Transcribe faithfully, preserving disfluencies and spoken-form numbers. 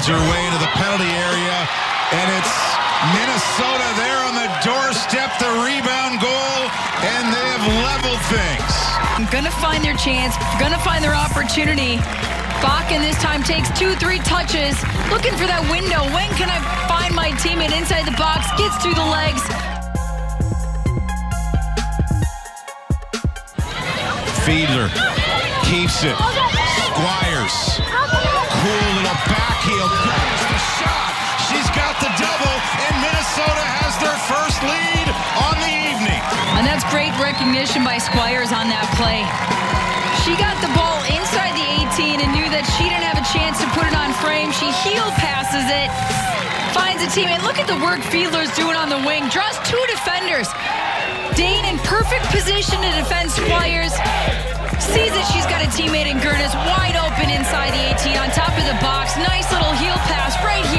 finds her way into the penalty area, and it's Minnesota there on the doorstep, the rebound goal, and they have leveled things. I'm gonna find their chance, gonna find their opportunity. Bakken this time takes two, three touches, looking for that window. When can I find my teammate inside the box? Gets through the legs. Fiedler keeps it. Squires. Cool little back heel. Goes the shot. She's got the double, and Minnesota has their first lead on the evening. And that's great recognition by Squires on that play. She got the ball inside the eighteen and knew that she didn't have a chance to put it on frame. She heel passes it, finds a teammate. Look at the work Fiedler's doing on the wing. Draws two defenders. Dane in perfect position to defend Squires. Sees that she's got a teammate in Gertis wide open inside the eighteen on top of the box. Nice little heel pass right here.